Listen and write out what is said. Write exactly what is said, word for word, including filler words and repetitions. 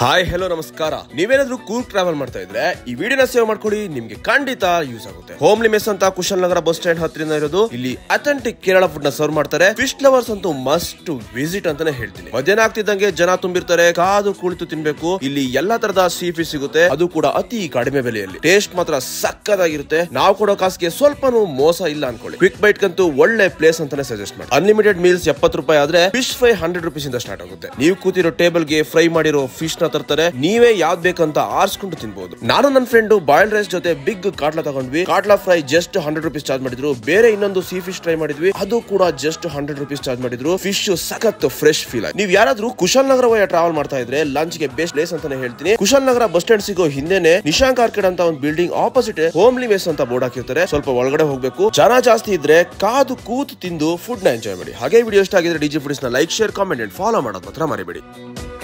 Hi hello ನಮಸ್ಕಾರ. ನೀವೇನಾದ್ರೂ Coorg travel ಮಾಡ್ತಾ ಇದ್ರೆ ಈ ವಿಡಿಯೋನ ಸೇವ್ ಮಾಡ್ಕೊಳ್ಳಿ, ನಿಮ್ಗೆ ಖಂಡಿತ ಯೂಸ್ ಆಗುತ್ತೆ. ಹೋಮ್ಲಿ ಮೆಸ್ ಅಂತ ಕುಶಾಲನಗರ ಬಸ್ ಸ್ಟ್ಯಾಂಡ್ ಹತ್ತಿರ ಇರೋದು. ಇಲ್ಲಿ ಅಥೆಂಟಿಕ್ ಕೇರಳ ಫುಡ್ ನ ಸರ್ವ್ ಮಾಡ್ತಾರೆ. ಫಿಶ್ ಲವರ್ಸ್ ಅಂತೂ ಮಸ್ಟ್ ವಿಸಿಟ್ ಅಂತಾನೆ ಹೇಳ್ತೀನಿ. ಮಧ್ಯಾಹ್ನ ಆಗ್ತಿದ್ದಂಗೆ ಜನ ತುಂಬಿರ್ತಾರೆ, ಕಾದು ಕುಳಿತು ತಿನ್ಬೇಕು. ಇಲ್ಲಿ ಎಲ್ಲಾ ತರದ ಸೀ ಫಿಶ್ ಸಿಗುತ್ತೆ, ಅದು ಕೂಡ ಅತಿ ಕಡಿಮೆ ಬೆಲೆಯಲ್ಲಿ. ಟೇಸ್ಟ್ ಮಾತ್ರ ಸಕ್ಕತ್ತಾಗಿರುತ್ತೆ. ನಾವು ಕೊಡೋ ಕಾಸಿಗೆ ಸ್ವಲ್ಪನೂ ಮೋಸ ಇಲ್ಲ ಅನ್ಕೊಳ್ಳಿ. ಕ್ವಿಕ್ ಬೈಟ್ ಕಂತೂ ಒಳ್ಳೆ ಪ್ಲೇಸ್ ಅಂತಾನೆ ಸಜೆಸ್ಟ್ ಮಾಡಿ. ಅನ್ಲಿಮಿಟೆಡ್ ಮೀಲ್ಸ್ ಎಪ್ಪತ್ತು ರೂಪಾಯಿ ಆದ್ರೆ ಫಿಶ್ ಫ್ರೈ ಹಂಡ್ರೆಡ್ ರುಪೀಸ್ ಇಂದ ಸ್ಟಾರ್ಟ್ ಆಗುತ್ತೆ. ನೀವು ಕೂತಿರೋ ಟೇಬಲ್ ಗೆ ಫ್ರೈ ಮಾಡಿರೋ ಫಿಶ್ ನ ತರ್ತಾರೆ, ನೀವೇ ಯಾವ್ದು ಬೇಕಂತ ಆರಿಸ್ಕೊಂಡು ತಿನ್ಬಹುದು. ನಾನು ನನ್ನ ಫ್ರೆಂಡ್ ಬಾಯ್ಲ್ಡ್ ರೈಸ್ ಜೊತೆ ಬಿಗ್ ಕಾಟ್ಲಾ ತಗೊಂಡ್ವಿ. Catla fry just hundred rupees charge ಮಾಡಿದ್ರು. ಬೇರೆ ಇನ್ನೊಂದು ಸೀ ಫಿಶ್ ಟ್ರೈ ಮಾಡಿದ್ವಿ, ಅದು ಕೂಡ ಜಸ್ಟ್ ಹಂಡ್ರೆಡ್ ರುಪೀಸ್ ಚಾರ್ಜ್ ಮಾಡಿದ್ರು. ಫಿಶ್ ಸಖತ್ ಫ್ರೆಶ್ ಫೀಲ್ ಆಯ್ತು. ನೀವು ಯಾರಾದ್ರೂ ಕುಶಾಲನಗರ ವಯ ಟ್ರಾವೆಲ್ ಮಾಡ್ತಾ ಇದ್ರೆ ಲಂಚ್ ಗೆ ಬೆಸ್ಟ್ ಪ್ಲೇಸ್ ಅಂತಾನೆ ಹೇಳ್ತೀನಿ. ಕುಶಾಲನಗರ ಬಸ್ ಸ್ಟ್ಯಾಂಡ್ ಸಿಗೋ ಹಿಂದೆನೆ ನಿಶಾಂಕ್ ಆರ್ಕಿಡ್ ಅಂತ ಒಂದು ಬಿಲ್ಡಿಂಗ್ ಆಪೋಸಿಟ್ ಹೋಮ್ಲಿ ಮೆಸ್ ಅಂತ ಬೋರ್ಡ್ ಹಾಕಿರ್ತಾರೆ. ಸ್ವಲ್ಪ ಒಳಗಡೆ ಹೋಗ್ಬೇಕು. ಜನ ಜಾಸ್ತಿ ಇದ್ರೆ ಕಾದು ಕೂತು ತಿಂದು ಫುಡ್ ನ ಎಂಜಾಯ್ ಮಾಡಿ. ಹಾಗೆ ವಿಡಿಯೋ ಇಷ್ಟ ಆಗಿದ್ರೆ ಡಿಜಿ ಫುಡ್ಸ್ ನ like, share, comment and follow ಮಾಡೋದು ಮಾತ್ರ ಮರಿಬೇಡಿ.